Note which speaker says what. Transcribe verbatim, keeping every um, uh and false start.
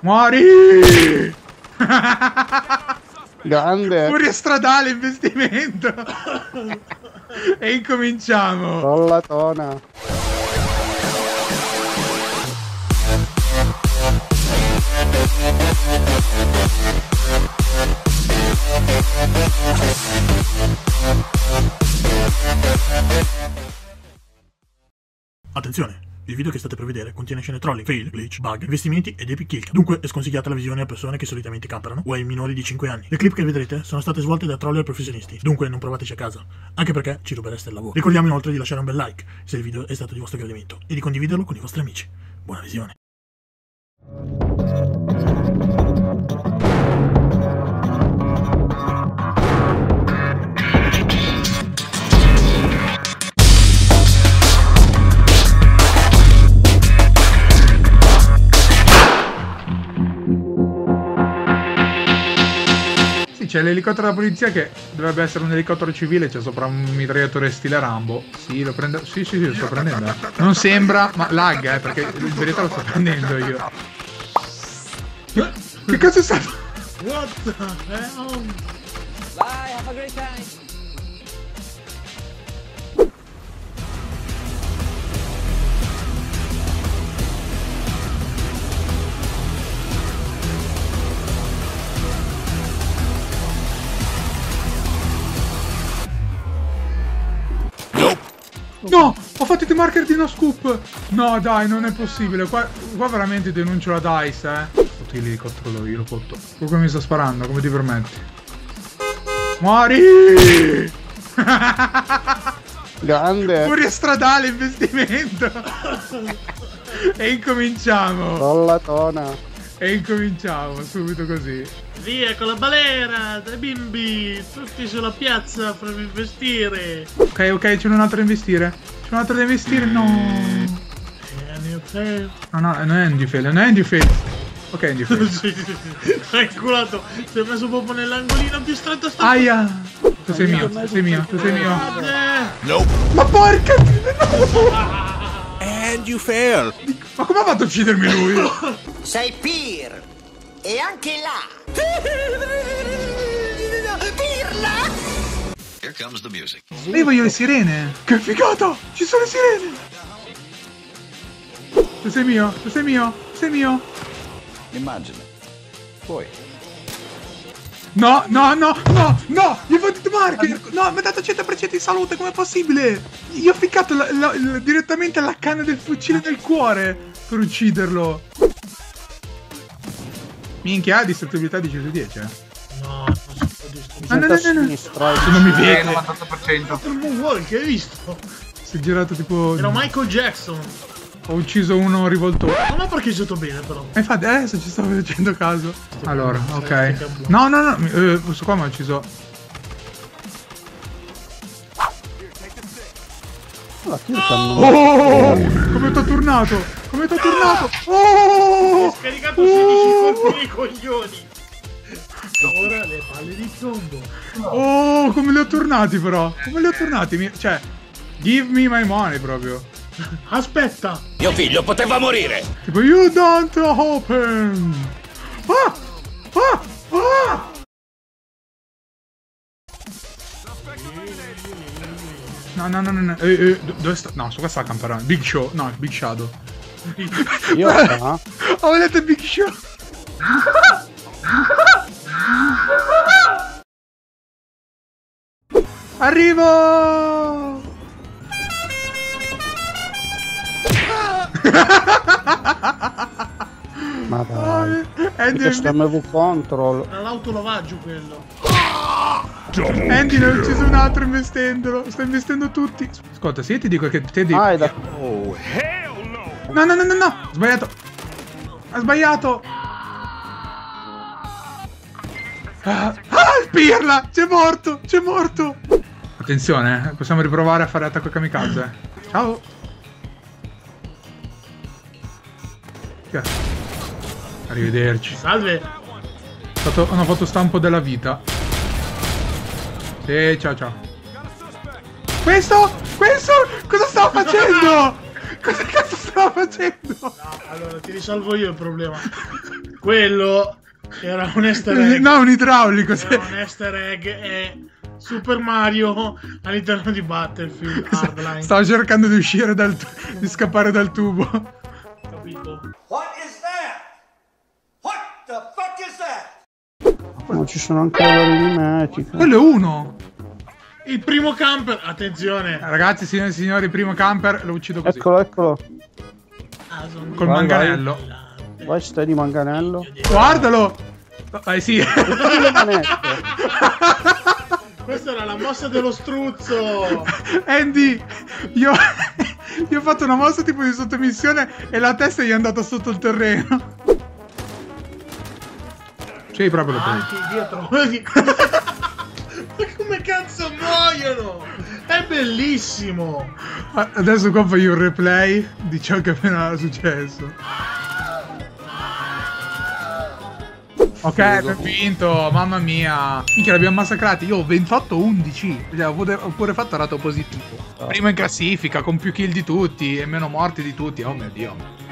Speaker 1: Muori!
Speaker 2: Grande.
Speaker 1: Furia stradale, investimento. E incominciamo.
Speaker 2: Rollatona.
Speaker 3: Attenzione! Il video che state per vedere contiene scene trolling, fail, glitch, bug, investimenti ed epic kill. Dunque è sconsigliata la visione a persone che solitamente camperano o ai minori di cinque anni. Le clip che vedrete sono state svolte da troller professionisti, dunque non provateci a casa, anche perché ci rubereste il lavoro. Ricordiamo inoltre di lasciare un bel like se il video è stato di vostro gradimento e di condividerlo con i vostri amici. Buona visione!
Speaker 1: C'è l'elicottero della polizia che dovrebbe essere un elicottero civile, c'è sopra un mitragliatore stile Rambo. Sì, lo prendo. Sì, sì, sì, lo sto prendendo. Non sembra, ma lag, eh, perché in verità lo sto prendendo io. Che, che cazzo è stato?
Speaker 3: What the hell?
Speaker 4: Bye, have a great time.
Speaker 1: No! Ho fatto i marker di no scoop! No dai, non è possibile. Qua, qua veramente denuncio la DICE, eh. Fotto l'elicottero io lo fotto. Comunque mi sta sparando, come ti permetti? Muori!
Speaker 2: Grande.
Speaker 1: Furia stradale, investimento! E incominciamo!
Speaker 2: Rollatona.
Speaker 1: E incominciamo, subito così.
Speaker 3: Via con la balera, dai bimbi, tutti sulla piazza per investire.
Speaker 1: Ok, ok, c'è un altro da investire. C'è un altro da investire, no. No, no, non è Andy Fail, non è Andy Fail. Ok, Andy Fail.
Speaker 3: Sì, hai culato, si è messo proprio nell'angolino più stretto. Sta...
Speaker 1: Aia. Tu sei mio, tu sei mio, tu sei mio.
Speaker 3: No.
Speaker 1: Ma porca! No.
Speaker 5: And you fail.
Speaker 1: Ma come ha fatto a uccidermi lui?
Speaker 4: Sei Pir! E anche là! Pirla!
Speaker 5: Here comes the music.
Speaker 1: Io voglio le sirene! Che figata! Ci sono le sirene! Tu sei mio, tu sei mio, tu sei mio!
Speaker 5: Immagina. Poi.
Speaker 1: No, no, no, no, no! Gli ho fatto marker! No, mi ha dato cento per cento di salute, com'è possibile? Gli ho ficcato la, la, la, direttamente la canna del fucile nel cuore per ucciderlo! Minchia, ha distruttibilità dieci su dieci, eh?
Speaker 3: No, non si può
Speaker 1: Ah, no, no, no, no. Se non mi vede. novantotto per cento.
Speaker 3: Il moonwalk, hai visto?
Speaker 1: Si è girato tipo...
Speaker 3: Era Michael Jackson.
Speaker 1: Ho ucciso uno rivoltore.
Speaker 3: Non ha parcheggiato bene però.
Speaker 1: E infatti adesso ci stavo facendo caso. Allora, ok. No, no, no, eh, questo qua mi ha ucciso.
Speaker 2: La oh!
Speaker 1: Come t'ho turnato? Come t'ho turnato? Oh!
Speaker 3: Hai scaricato sedici colpi nei coglioni. Ora le palle di piombo.
Speaker 1: Oh, come li ho turnati però. Come li ho turnati? Mi... Cioè, give me my money proprio.
Speaker 3: Aspetta.
Speaker 5: Mio figlio poteva morire.
Speaker 1: Tipo, you don't open. Ah! Ah! Ah! No, no, no, no, no. Eh, eh, dove sta? No, su qua sta camperando. Big Show. No, Big Shadow.
Speaker 2: Io ah.
Speaker 1: Ho letto Big Show. Arrivo!
Speaker 2: Ma dai.
Speaker 1: Andy,
Speaker 2: questo M V Control.
Speaker 3: È l'autolavaggio quello.
Speaker 1: Andy ne ha ucciso un altro investendolo. Sta investendo tutti. Ascolta, se io ti dico che te dico...
Speaker 2: Ah, è da...
Speaker 5: Oh, hell no.
Speaker 1: No, no, no, no, no. Sbagliato. Ha sbagliato. Ah, ah Pirla! C'è morto! C'è morto! Attenzione, eh. Possiamo riprovare a fare attacco kamikaze. Ciao. Arrivederci.
Speaker 3: Salve.
Speaker 1: Fatto, hanno fatto stampo della vita. Sì, ciao ciao. Questo? Questo? Cosa stava facendo? Cosa cazzo stava facendo?
Speaker 3: No, allora ti risolvo io il problema. Quello era un easter egg.
Speaker 1: No, un idraulico.
Speaker 3: Era un easter egg e Super Mario all'interno di Battlefield Hardline.
Speaker 1: Stavo cercando di uscire dal tu- di scappare dal tubo.
Speaker 3: Capito?
Speaker 4: What is that? What the fuck is that?
Speaker 2: Ma ci sono anche le varie mimetiche.
Speaker 1: Quello è uno.
Speaker 3: Il primo camper, attenzione.
Speaker 1: Ragazzi, signori e signori, primo camper lo uccido così.
Speaker 2: Eccolo, eccolo.
Speaker 3: Ah, sono
Speaker 1: Col
Speaker 2: Vai,
Speaker 1: manganello.
Speaker 2: Vai, stai di manganello.
Speaker 1: Guardalo. Eh sì.
Speaker 2: Togli le manette.
Speaker 3: Questa era la mossa dello struzzo.
Speaker 1: Andy, io, io ho fatto una mossa tipo di sottomissione e la testa gli è andata sotto il terreno. Sì, proprio lo
Speaker 3: Anche dietro. Ma come cazzo muoiono? È bellissimo.
Speaker 1: Adesso qua fai un replay di ciò che appena era successo. Ok, abbiamo vinto, mamma mia. Minchia, l'abbiamo massacrati. Io ho ventotto undici. Cioè, ho pure- ho pure fatto rato positivo. Primo in classifica, con più kill di tutti e meno morti di tutti. Oh mio Dio.